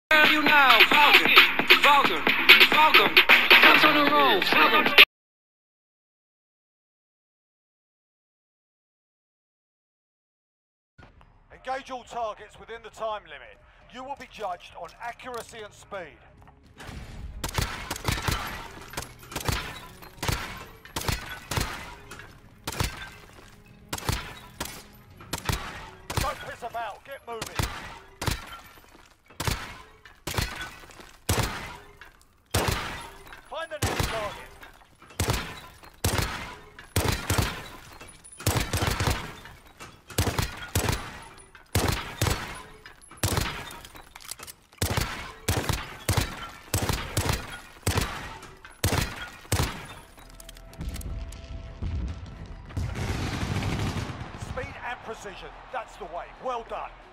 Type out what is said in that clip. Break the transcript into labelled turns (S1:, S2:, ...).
S1: You now, Falcon, Falcon, Falcon. Guns on the road, Falcon.
S2: Engage all targets within the time limit. You will be judged on accuracy and speed. Don't piss about, get moving. Find the next target. Speed and precision, that's the way. Well done.